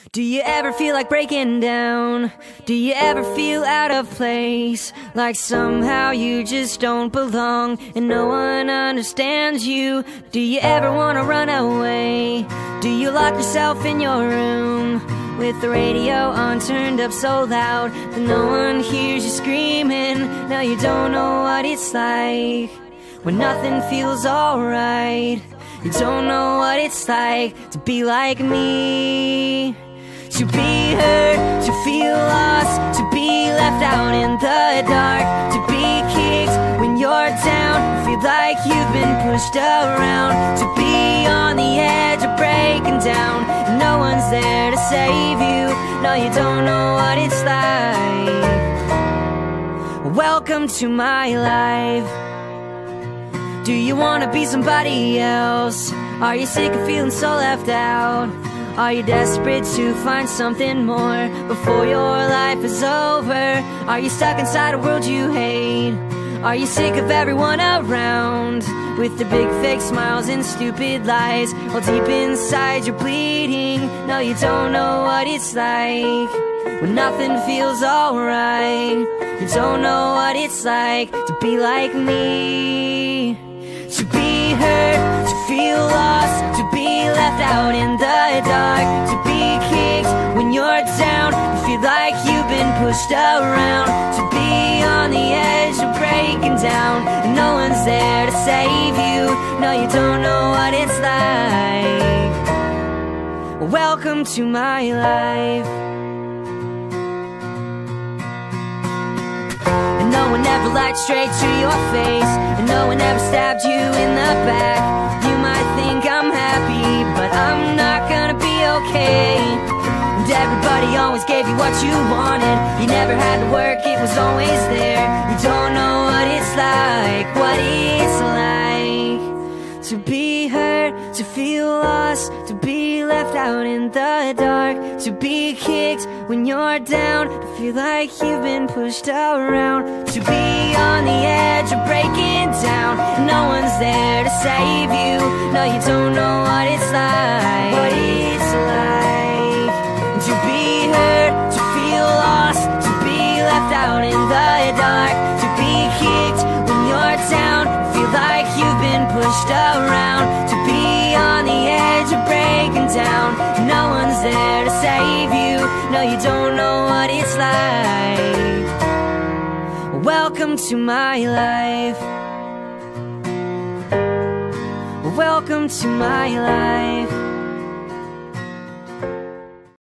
Do you ever feel like breaking down? Do you ever feel out of place? Like somehow you just don't belong and no one understands you? Do you ever want to run away? Do you lock yourself in your room with the radio on turned up so loud that no one hears you screaming? Now you don't know what it's like when nothing feels alright. You don't know what it's like to be like me. To be hurt, to feel lost, to be left out in the dark, to be kicked when you're down, feel like you've been pushed around, to be on the edge of breaking down, and no one's there to save you. No, you don't know what it's like. Welcome to my life. Do you wanna be somebody else? Are you sick of feeling so left out? Are you desperate to find something more before your life is over? Are you stuck inside a world you hate? Are you sick of everyone around with their big fake smiles and stupid lies while deep inside you're bleeding? No, you don't know what it's like when nothing feels alright. You don't know what it's like to be like me. To be hurt, to feel lost, to be left out in the dark, to be kicked when you're down, to feel like you've been pushed around, to be on the edge of breaking down, and no one's there to save you. No, you don't know what it's like. Welcome to my life. No one ever lied straight to your face, and no one ever stabbed you in the back. You might think I'm happy, but I'm not gonna be okay. And everybody always gave you what you wanted. You never had to work, it was always there. You don't know what it's like, to be hurt, to feel lost, to be left out in the dark, to be kicked when you're down, to feel like you've been pushed around, to be on the edge of breaking down, and no one's there to save you. No, you don't know what it's like, to be hurt, to feel lost, to be left out in the dark, to be kicked when you're down, feel like you've been pushed around, to be on the edge of breaking down. No one's there to save you. No, you don't know what it's like. Welcome to my life. Welcome to my life.